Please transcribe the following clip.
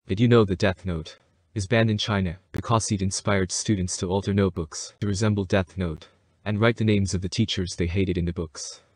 Did you know the Death Note is banned in China because it inspired students to alter notebooks to resemble Death Note and write the names of the teachers they hated in the books?